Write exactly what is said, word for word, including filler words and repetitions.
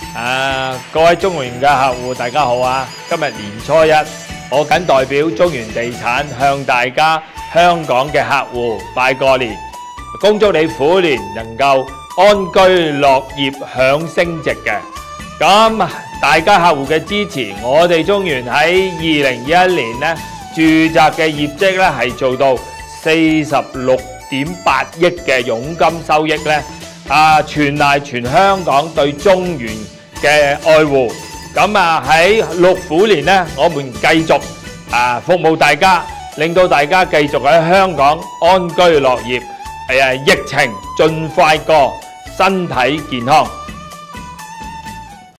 啊，各位中原嘅客戶，大家好啊！今日年初一，我謹代表中原地產向大家香港嘅客戶拜個年，恭祝你虎年能夠安居樂業享升值嘅。咁大家客戶嘅支持，我哋中原喺二零二一年呢，住宅嘅業績咧係做到四十六點八億嘅佣金收益咧，啊，全賴全香港對中原嘅愛護。咁啊喺六虎年呢，我們繼續啊服務大家，令到大家繼續喺香港安居樂業，係啊，疫情盡快過，身體健康。